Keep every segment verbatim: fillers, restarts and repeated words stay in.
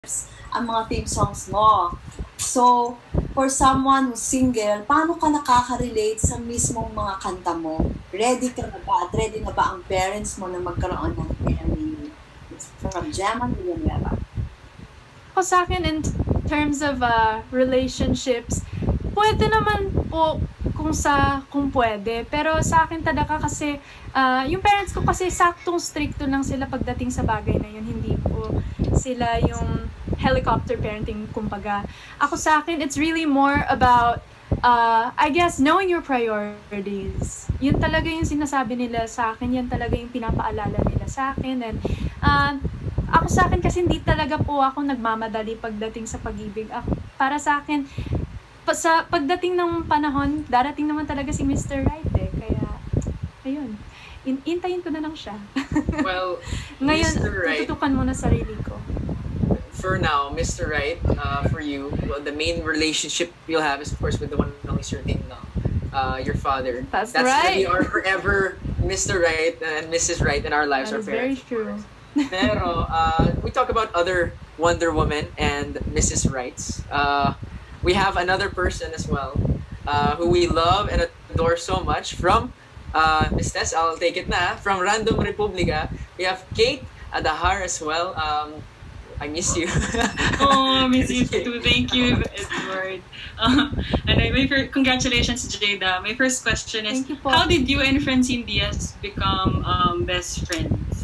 ang mga theme songs mo. So, for someone who's single, paano ka nakaka-relate sa mismong mga kanta mo? Ready ka na ba? At ready na ba ang parents mo na magkaroon ng family? From Gemma Villanueva. Ako sa akin, in terms of uh, relationships, pwede naman po kung sa kung pwede. Pero sa akin talaga kasi, uh, yung parents ko kasi saktong stricto lang sila pagdating sa bagay na yun. Hindi po sila yung helicopter parenting, kumbaga. Ako sa akin, it's really more about, uh, I guess, knowing your priorities. Yun talaga yung sinasabi nila sa akin. Yan talaga yung pinapaalala nila sa akin. And uh, ako sa akin kasi hindi talaga po ako nagmamadali pagdating sa pag-ibig. Ako, para sa akin, pa, sa pagdating ng panahon, darating naman talaga si Mister Right eh. Kaya, ayun. In- intayin ko na lang siya. Well, ngayon, Mister Right, tututukan mo na sarili ko. For now, Mister Right, uh, for you, well, the main relationship you'll have is, of course, with the one and only certain now, uh, your father. That's, That's right. really our forever Mister Right and Missus Right in our lives. That our is very parents, true. Pero, uh, we talk about other Wonder Woman and Missus Rights. Uh, we have another person as well, uh, who we love and adore so much from, uh, Miss Tess, I'll take it na, from Random Republica. We have Kate Adahar as well. Um, I miss you. Oh, miss you too. Thank you, Edward. Uh, and I, my first, congratulations, Jada. My first question is, how did you and Francine Diaz become um, best friends?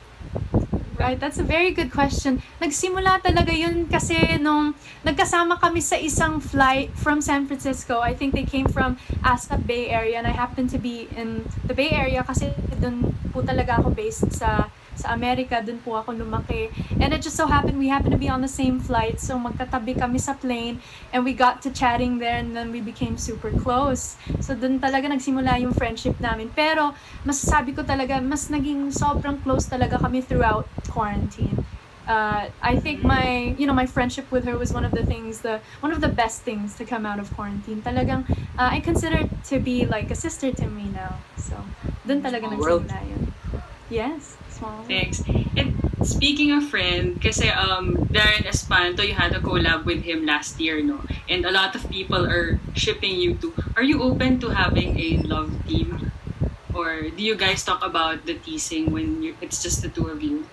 Right, that's a very good question. Nagsimula talaga yun kasi nung nagkasama kami sa isang flight from San Francisco. I think they came from ASAP Bay Area and I happened to be in the Bay Area kasi dun po talaga ako based sa sa Amerika, dun po ako lumaki. And it just so happened we happened to be on the same flight, so magkatabi kami sa plane and we got to chatting there and then we became super close. So dun talaga nagsimula yung friendship namin. Pero masasabi ko talaga, mas naging sobrang close talaga kami throughout quarantine. Uh, I think my, you know, my friendship with her was one of the things, the one of the best things to come out of quarantine. Talagang, uh, I consider it to be like a sister to me now. So, dun talaga nagsimula yun. Yes. Small. Thanks. And speaking of friend, kasi um, Darren Espanto, you had a collab with him last year, no? And a lot of people are shipping you two. Are you open to having a love team? Or do you guys talk about the teasing when you, it's just the two of you?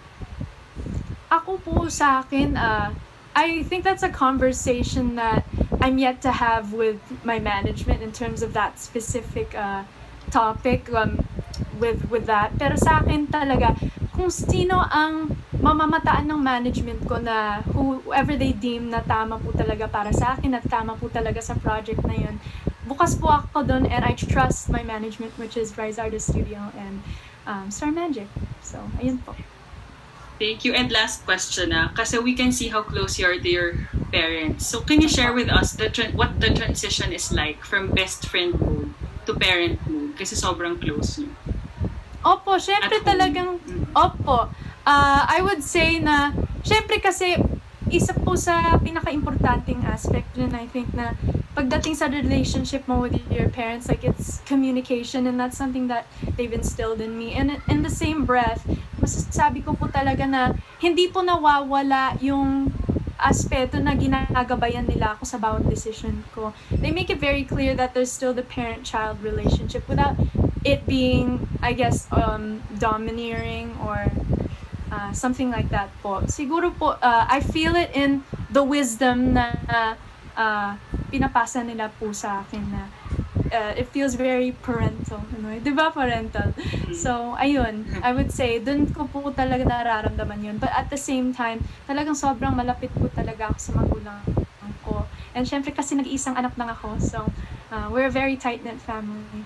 Ako po sa akin, uh, I think that's a conversation that I'm yet to have with my management in terms of that specific uh, topic. Um, with with that. Pero sa akin talaga, kung sino ang mamamataan ng management ko na whoever they deem na tama po talaga para sa akin at tama po talaga sa project na yun, bukas po ako doon and I trust my management, which is Rise Artist Studio and um, Star Magic. So, ayun po. Thank you. And last question na, kasi we can see how close you are to your parents. So, can you share with us the tra- what the transition is like from best friend mode to parent mode? Kasi sobrang close niyo. Opo, syempre talagang, opo. Uh, I would say na, syempre kasi, isa po sa pinaka-importanting aspect dun, I think na, pagdating sa relationship mo with your parents, like it's communication and that's something that they've instilled in me. And in the same breath, masasabi ko po talaga na, hindi po nawawala yung aspeto na ginagabayan nila ako sa bawat decision ko. They make it very clear that there's still the parent-child relationship without it being, I guess, um, domineering or uh, something like that po. Siguro po, uh, I feel it in the wisdom na uh, pinapasa nila po sa akin na uh, it feels very parental. Ano, di ba parental? So, ayun, I would say, dun ko po talaga nararamdaman yun. But at the same time, talagang sobrang malapit po talaga ako sa magulang ko. And syempre kasi nag-iisang anak lang ako. So, uh, we're a very tight-knit family.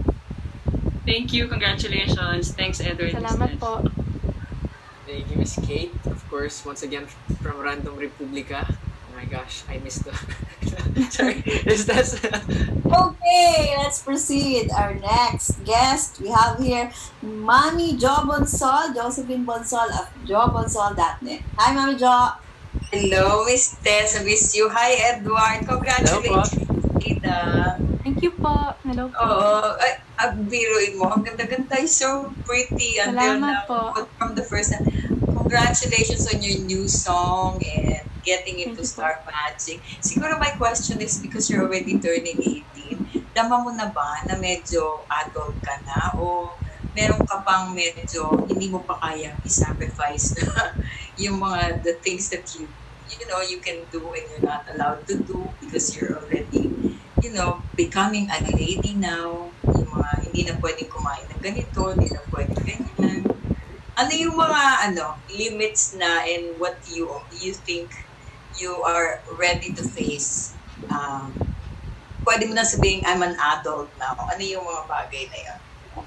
Thank you. Congratulations. Thanks, Edward. Salamat po. Thank you, Miss Kate. Of course, once again, from Random Republica. Oh my gosh, I missed the... Sorry, is that... Okay, let's proceed. Our next guest, we have here Mami Jo Bonsol, Josephine Bonsol of jo bonsol dot net. Hi, Mami Jo. Hello, Miss Tess. I miss you. Hi, Edward. Congratulations, Kita. Thank you po. Hello po. Oo. Ay, ang biruin mo. Ang ganda-ganda. So pretty. Until Salamat now. po. From the first time. Kung congratulations on your new song and getting into Star Magic. Siguro my question is, because you're already turning eighteen, dama mo na ba na medyo adult ka na, o meron ka pang medyo hindi mo pa kayang i-sacrifice na yung mga the things that you you know you can do and you're not allowed to do because you're already you know becoming a lady now, yung mga hindi na pwedeng kumain ng ganito, hindi na pwedeng ganyan. Ano yung mga ano limits na, and what you you think you are ready to face? Um, pwede mo na sabihin, I'm an adult now. Ano yung mga bagay na yun?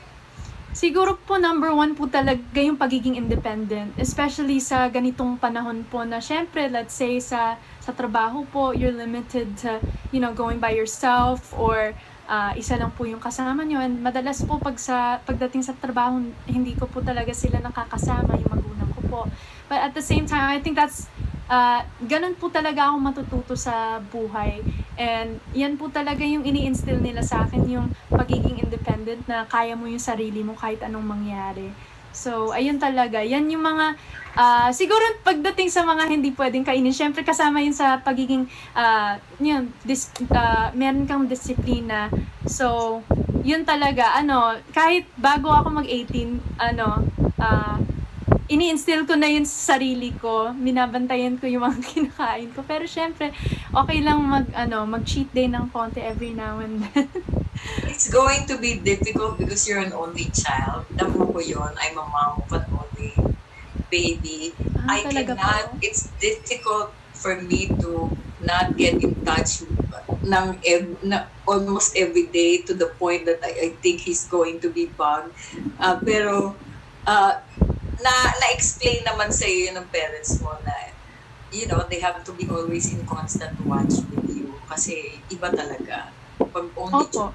Siguro po number one po talaga yung pagiging independent, especially sa ganitong panahon po na syempre, let's say sa sa trabaho po, you're limited to, you know, going by yourself, or uh, isa lang po yung kasama nyo. And madalas po pag sa pagdating sa trabaho, hindi ko po talaga sila nakakasama, yung magulang ko po. But at the same time, I think that's Uh, ganun po talaga ako matututo sa buhay. And yan po talaga yung ini-instill nila sa akin, yung pagiging independent, na kaya mo yung sarili mo kahit anong mangyari. So, ayun talaga. Yan yung mga, uh, siguro pagdating sa mga hindi pwedeng kainin, syempre kasama yun sa pagiging, uh, yun, dis, uh, meron kang disiplina. So, yun talaga, ano, kahit bago ako mag-eighteen, ano, uh, ini-instill ko na yun sa sarili ko, minabantayan ko yung mga kinakain ko. Pero syempre, okay lang mag, ano, mag-cheat day ng konti every now and then. It's going to be difficult because you're an only child. Damo ko yun. I'm a mom of an only baby. Ah, I cannot, po? It's difficult for me to not get in touch ng ev- na, almost every day, to the point that I, I think he's going to be bugged. Uh, pero, uh, na na-explain naman sa iyo ng parents mo na, you know, they have to be always in constant watch with you kasi iba talaga pag only. Opo.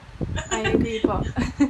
I agree po.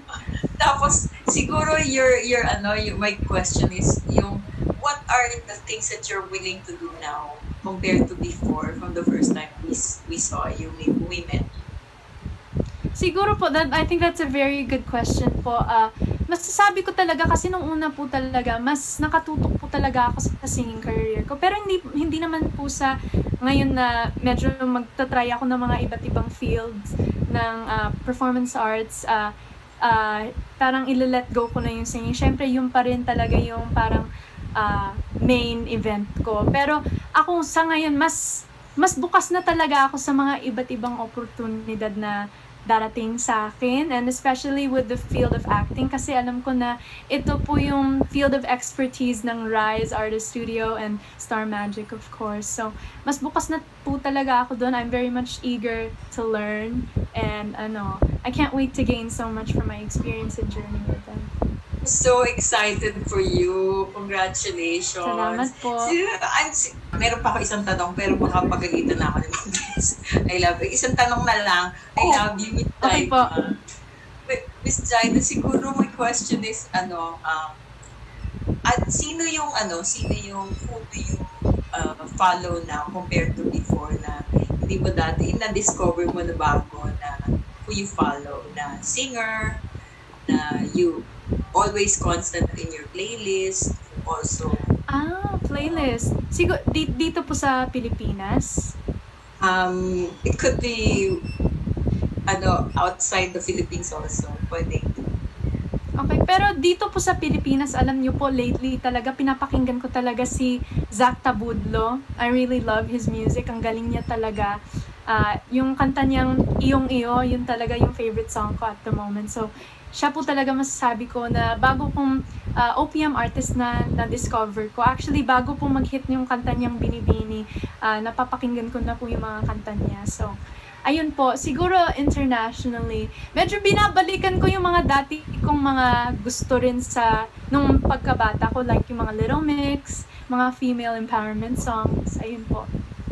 Tapos siguro your your ano yung, my question is yung, what are the things that you're willing to do now compared to before, from the first time we we saw you we met? Siguro po, that, I think that's a very good question po. Uh, masasabi ko talaga, kasi nung una po talaga, mas nakatutok po talaga ako sa singing career ko. Pero hindi hindi naman po sa ngayon na medyo magta-try ako ng mga iba't ibang fields ng uh, performance arts. Uh, uh, parang ililet go ko na yung singing. Siyempre, yung pa rin talaga yung parang uh, main event ko. Pero ako sa ngayon, mas mas bukas na talaga ako sa mga iba't ibang oportunidad na darating sa akin, and especially with the field of acting, kasi alam ko na ito po yung field of expertise ng Rise Artist Studio and Star Magic, of course. So, mas bukas na po talaga ako doon. I'm very much eager to learn, and ano, I can't wait to gain so much from my experience and journey with them. So excited for you. Congratulations. Salamat po. I'm, meron pa ako isang tanong, pero baka pagalitan na ako ni Miss. I love it. Isang tanong na lang. I oh, love you, Miss okay Jaida. Po. Miss Jaida, siguro my question is, ano, um, at sino yung, ano, sino yung, who do you uh, follow now compared to before, na hindi mo dati, na-discover mo na bago, na who you follow, na singer, na you always constant in your playlist, also. Ah, playlist. Siguro, di, dito po sa Pilipinas? Um, it could be, ano, outside the Philippines also. Pwede. Okay, pero dito po sa Pilipinas, alam niyo po, lately talaga, pinapakinggan ko talaga si Zach Tabudlo. I really love his music. Ang galing niya talaga. Uh, yung kanta niyang Iyong Iyo, yun talaga yung favorite song ko at the moment. So, siya po talaga masasabi ko na bago pong uh, O P M artist na na-discover ko. Actually, bago pong mag-hit yung kanta niyang Binibini, uh, napapakinggan ko na po yung mga kanta niya. So, ayun po, siguro internationally, medyo binabalikan ko yung mga dati kong mga gusto rin sa nung pagkabata ko, like yung mga Little Mix, mga female empowerment songs. Ayun po.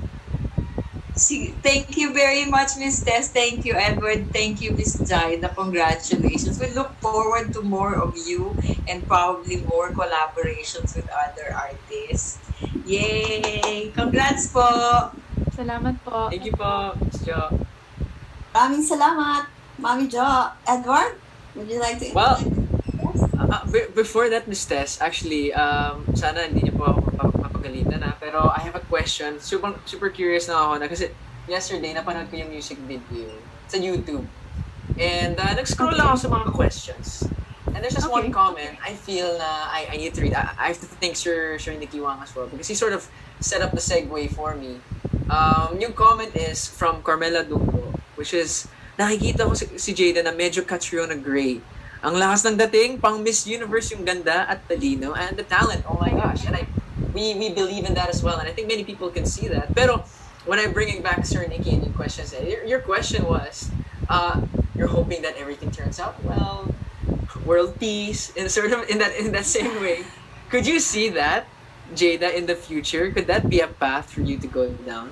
Thank you very much, Miss Tess. Thank you, Edward. Thank you, Miss Jaida. Congratulations. We look forward to more of you and probably more collaborations with other artists. Yay! Congrats po! Salamat po. Thank you po, Miss Jo. Maraming salamat, Mami Jo. Edward, would you like to Well, introduce? uh, b- before that, Miss Tess, actually, um, sana hindi niyo po ako mapa- mapagalitan na, pero I have a question. Super, super curious na ako na kasi yesterday, napanood ko yung music video sa YouTube. And uh, nag-scroll lang ako sa mga questions. And there's just Okay. one comment I feel na I, I need to read. I, I have to thank Sir, Sir Nicky Wang as well because he sort of set up the segue for me. Um, yung comment is from Carmela Dumbo, which is, nakikita ko si, si Jada na medyo Catriona Gray. Ang lakas ng dating, pang Miss Universe yung ganda at talino and the talent. Oh my gosh. And I, we, we believe in that as well. And I think many people can see that. Pero when I'm bringing back Sir Nicky and your questions, your, your question was, uh, you're hoping that everything turns out well, world peace, in sort of in that in that same way. Could you see that, Jada, in the future? Could that be a path for you to go down?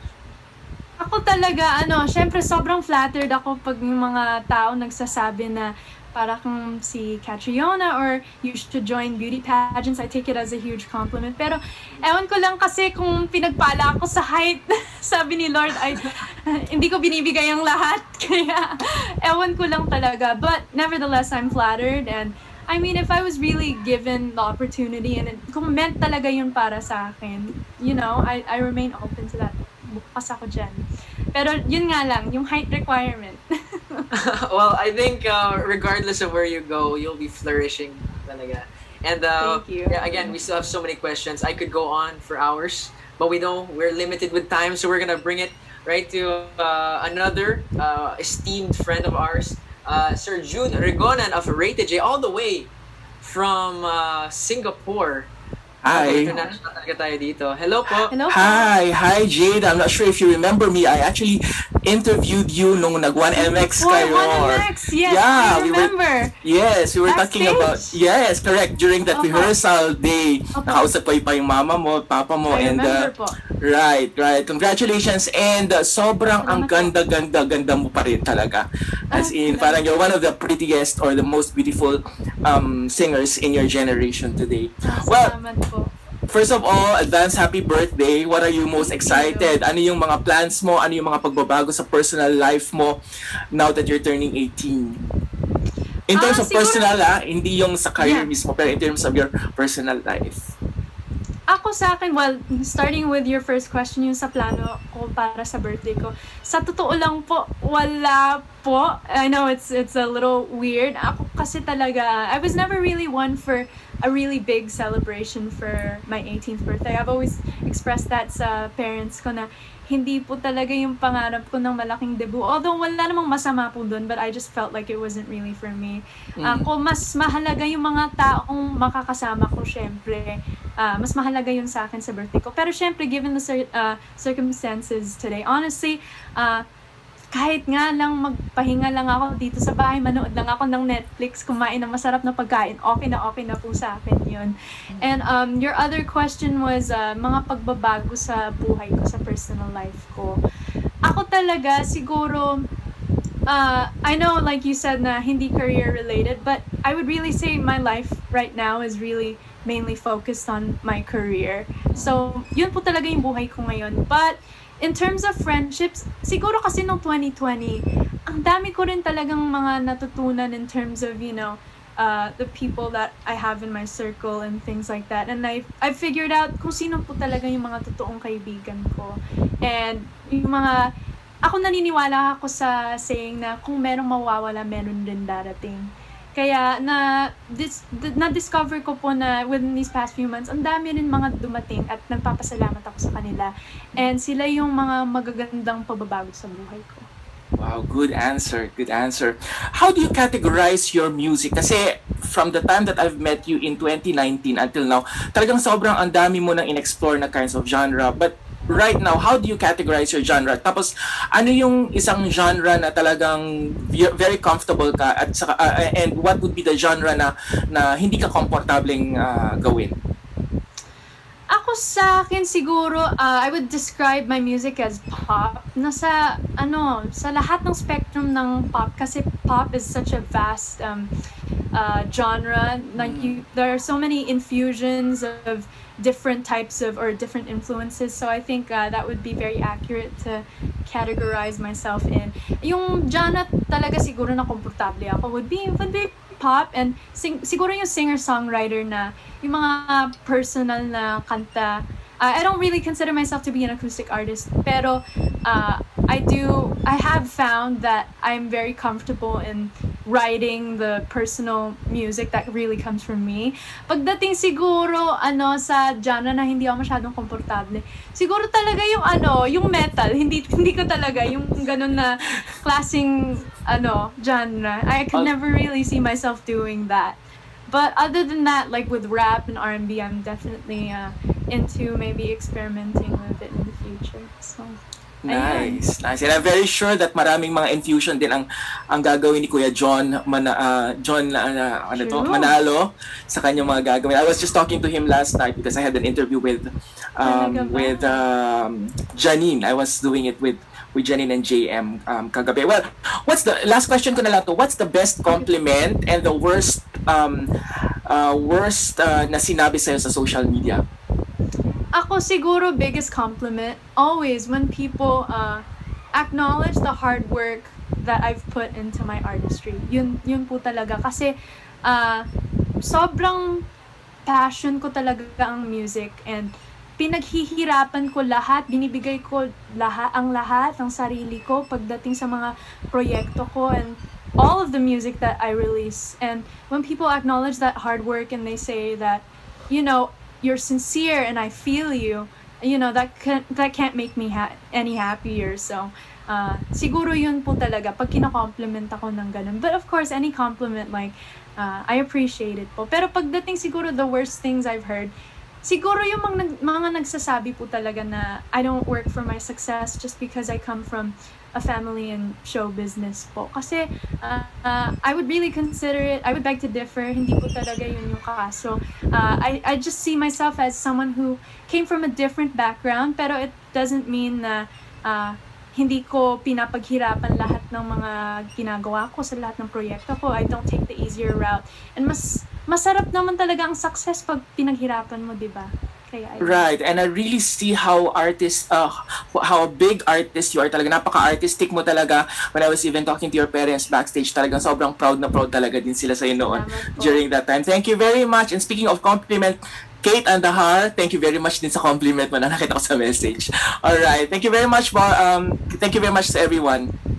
Ako talaga, ano, syempre sobrang flattered ako pag yung mga tao nagsasabi na para kang si Catriona or you should join beauty pageants. I take it as a huge compliment. Pero ewan ko lang kasi kung pinagpala ako sa height, sabi ni Lord, ay hindi ko binibigay ang lahat. Kaya ewan ko lang talaga. But nevertheless, I'm flattered and I mean, if I was really given the opportunity and it, kung meant talaga yun para sa akin, you know, I, I remain open to that. Bukas ako dyan. Pero yun nga lang, yung height requirement. Well, I think uh, regardless of where you go, you'll be flourishing talaga. And uh, Thank you. yeah, again, we still have so many questions. I could go on for hours, but we know we're limited with time, so we're gonna bring it right to uh, another uh, esteemed friend of ours, uh, Sir June Rigonan of Rated J, all the way from uh, Singapore. Hi. International talaga tayo dito. Hello po. Hello po. Hi, hi Jade. I'm not sure if you remember me. I actually interviewed you nung nag one M X Oh, kayo. one M X, yes, Yeah, I we were- remember. Yes, we were talking about, Backstage? yes, correct. During that Opo. rehearsal day, Opo. nakausap ko pa yung mama mo, papa mo, I and remember uh, po. right, right. Congratulations. And uh, sobrang ang Salamat po. ganda-ganda, ganda mo pa rin talaga. As Ah, in, salamat parang you're one of the prettiest or the most beautiful um, singers in your generation today. Well, Salamat po. first of all, advance happy birthday. What are you most excited? Ano yung mga plans mo? Ano yung mga pagbabago sa personal life mo now that you're turning eighteen? In terms Ah, of siguro- personal, ah, hindi yung sa career Yeah. mismo, pero in terms of your personal life. Ako sa akin, well, starting with your first question, yung sa plano ko para sa birthday ko. Sa totoo lang po, wala po. I know it's it's a little weird. Ako kasi talaga, I was never really one for a really big celebration for my eighteenth birthday. I've always expressed that sa parents ko na hindi po talaga yung pangarap ko ng malaking debut. Although wala namang masama po dun, but I just felt like it wasn't really for me. Mm. Ako, mas mahalaga yung mga taong makakasama ko, syempre. Ah, mas mahalaga yun sa akin sa birthday ko. Pero syempre, given the cir- uh, circumstances today, honestly, uh, kahit nga lang magpahinga lang ako dito sa bahay, manood lang ako ng Netflix, kumain ng masarap na pagkain, okay na okay na po sa akin yun. And um, your other question was uh, mga pagbabago sa buhay ko, sa personal life ko. Ako talaga, siguro, uh, I know like you said na hindi career related, but I would really say my life right now is really mainly focused on my career. So, yun po talaga yung buhay ko ngayon. But, in terms of friendships, siguro kasi nung twenty twenty, ang dami ko rin talagang mga natutunan in terms of, you know, uh, the people that I have in my circle and things like that. And I I figured out kung sino po talaga yung mga totoong kaibigan ko. And yung mga, ako naniniwala ako sa saying na kung merong mawawala, meron din darating. Kaya na dis, na-discover ko po na within these past few months, ang dami rin mga dumating at nagpapasalamat ako sa kanila. And sila yung mga magagandang pababago sa buhay ko. Wow, good answer, good answer. How do you categorize your music? Kasi from the time that I've met you in twenty nineteen until now, talagang sobrang ang dami mo nang in-explore na kinds of genre. But right now, how do you categorize your genre? Tapos, ano yung isang genre na talagang very comfortable ka at saka, uh, and what would be the genre na na hindi ka komportableng uh, gawin? Ako sa akin siguro, uh, I would describe my music as pop. Nasa, ano, sa lahat ng spectrum ng pop, kasi pop is such a vast um, uh, genre. Like you, there are so many infusions of different types of, or different influences. So I think uh, that would be very accurate to categorize myself in. Yung genre talaga siguro na komportable ako would be, would be pop and sing, siguro yung singer-songwriter na yung mga personal na kanta. Uh, I don't really consider myself to be an acoustic artist, pero uh, I do, I have found that I'm very comfortable in writing the personal music that really comes from me. Pagdating siguro ano sa genre na hindi ako masyadong komportable, siguro talaga yung ano, yung metal, hindi hindi ko talaga yung ganun na klaseng ano genre. I could never really see myself doing that. But other than that, like with rap and R and B, I'm definitely uh, into maybe experimenting with it in the future. So, nice, nice. And I'm very sure that maraming mga infusion din ang ang gagawin ni Kuya John Mana, uh, John uh, ano to, Manalo sa kanyang mga gagawin. I was just talking to him last night because I had an interview with um, with um, Janine. I was doing it with with Janine and J M um, kagabi. Well, what's the last question ko na lang to? What's the best compliment and the worst um, uh, worst uh, na sinabi sa'yo sa social media? Ako siguro biggest compliment always when people uh, acknowledge the hard work that I've put into my artistry. Yun yun po talaga kasi uh, sobrang passion ko talaga ang music and pinaghihirapan ko lahat, binibigay ko lahat, ang lahat ng sarili ko pagdating sa mga proyekto ko and all of the music that I release. And when people acknowledge that hard work and they say that, you know, you're sincere and I feel you, you know, that can, that can't make me ha- any happier. So, uh, siguro yun po talaga pag kina-compliment ako ng ganun. But of course, any compliment, like, uh, I appreciate it po. Pero pagdating siguro the worst things I've heard, siguro yung mga, mga nagsasabi po talaga na I don't work for my success just because I come from a family in show business po. Kasi uh, uh, I would really consider it, I would beg to differ, hindi po talaga yun yung kaso. Uh, I, I just see myself as someone who came from a different background, pero it doesn't mean na uh, hindi ko pinapaghirapan lahat ng mga ginagawa ko sa lahat ng proyekto ko. I don't take the easier route. And mas masarap naman talaga ang success pag pinaghirapan mo, di ba? Kaya, right, and I really see how artist, uh, how a big artist you are talaga. Napaka-artistic mo talaga. When I was even talking to your parents backstage, talagang sobrang proud na proud talaga din sila sa'yo noon during that time. Thank you very much. And speaking of compliment, Kate Andahar, thank you very much din sa compliment mo na nakita ko sa message. Alright, thank you very much, Bar. Um, thank you very much to everyone.